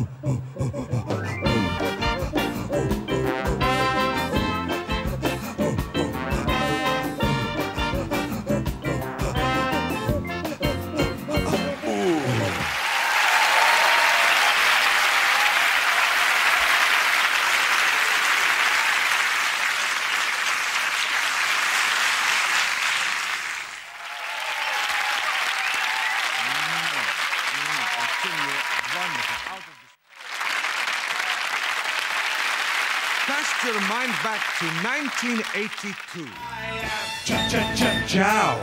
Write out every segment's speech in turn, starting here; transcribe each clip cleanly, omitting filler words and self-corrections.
Cast your mind back to 1982. I am Chow.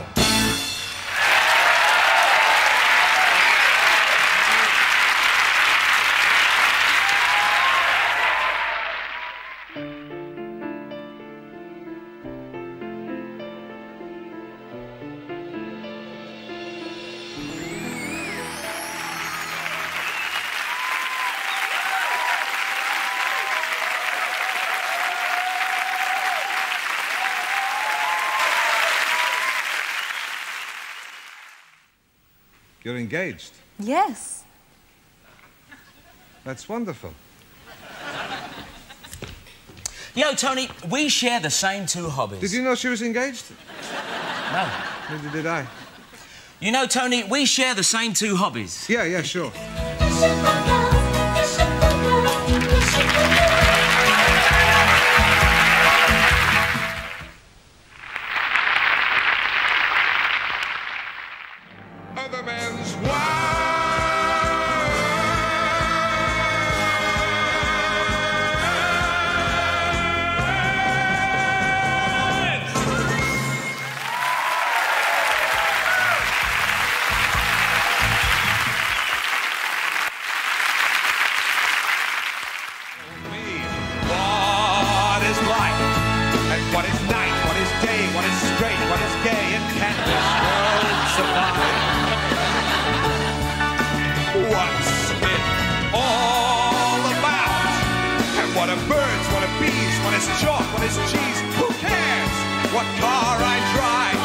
You're engaged? Yes. That's wonderful. You know, Tony, we share the same two hobbies. Did you know she was engaged? No. Neither did I. You know, Tony, we share the same two hobbies. Yeah, sure. Other man's wife. What is life? And what is night? What is day? What is straight? What is gay? And can this world survive? What's it all about? And what are birds? What are bees? What is chalk? What is cheese? Who cares what car I drive?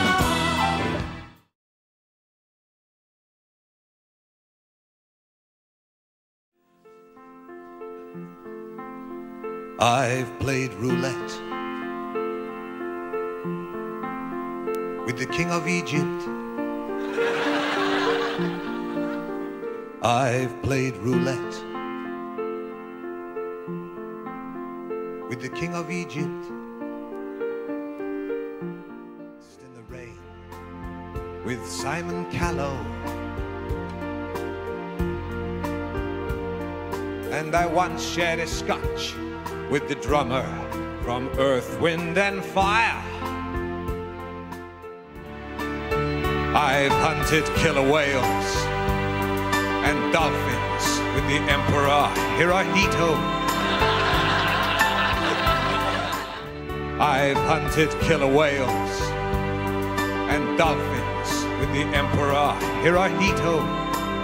I've played roulette with the king of Egypt. I've played roulette with the king of Egypt. In the rain with Simon Callow. And I once shared a scotch with the drummer from Earth, Wind and Fire. I've hunted killer whales and dolphins with the Emperor Hirohito. I've hunted killer whales and dolphins with the Emperor Hirohito.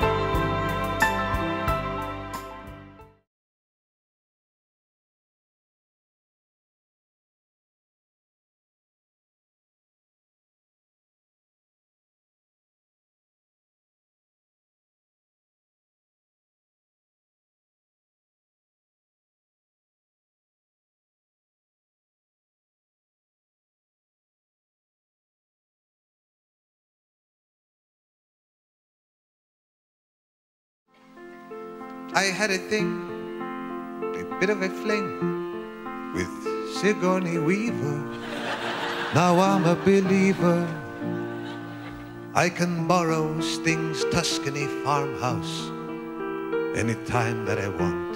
I had a thing, a bit of a fling with Sigourney Weaver. Now I'm a believer. I can borrow Sting's Tuscany farmhouse anytime that I want.